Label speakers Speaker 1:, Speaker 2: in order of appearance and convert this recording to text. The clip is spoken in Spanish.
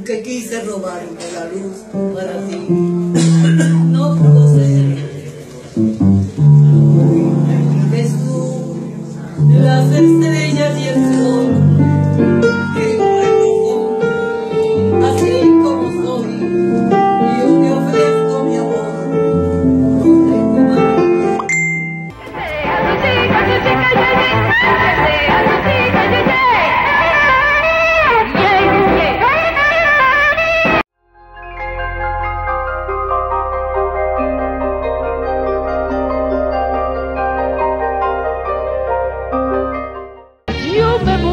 Speaker 1: aunque quise robarme la luz para ti, no pudo ser. Eres tú, las estrellas y el sol, que profundo, así como soy, yo te ofrezco mi amor, no tengo más.
Speaker 2: Yo me